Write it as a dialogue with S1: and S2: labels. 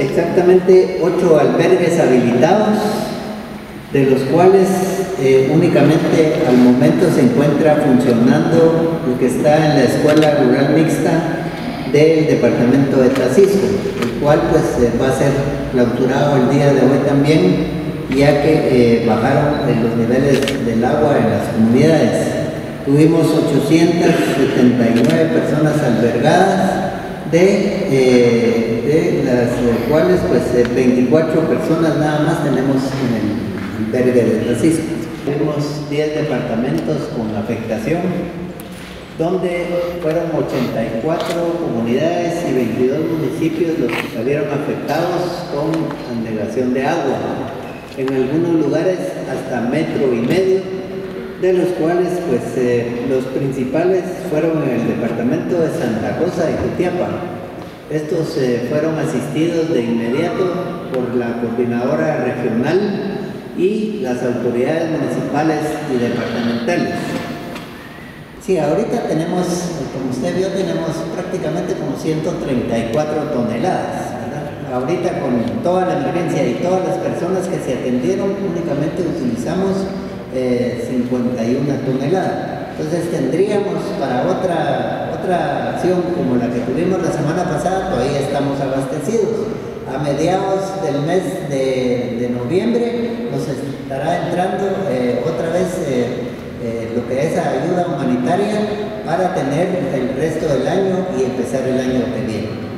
S1: Exactamente 8 albergues habilitados, de los cuales únicamente al momento se encuentra funcionando el que está en la Escuela Rural Mixta del departamento de Tacisco, el cual pues va a ser clausurado el día de hoy también, ya que bajaron los niveles del agua en las comunidades. Tuvimos 879 personas albergadas, de las cuales pues 24 personas nada más tenemos en el albergue de Tacisco. Tuvimos 10 departamentos con afectación, donde fueron 84 comunidades y 22 municipios los que salieron afectados con anegación de agua. En algunos lugares hasta 1,5 metros, de los cuales pues los principales fueron en el departamento de Santa Rosa y Jutiapa. Estos fueron asistidos de inmediato por la coordinadora regional y las autoridades municipales y departamentales. Sí, ahorita tenemos, como usted vio, tenemos prácticamente como 134 toneladas, ¿verdad? Ahorita con toda la emergencia y todas las personas que se atendieron, únicamente utilizamos 51 toneladas. Entonces tendríamos para otra acción como la que tuvimos la semana pasada, todavía estamos abastecidos. A mediados del mes de noviembre nos estará entrando otra vez lo que es ayuda humanitaria para tener el resto del año y empezar el año que viene.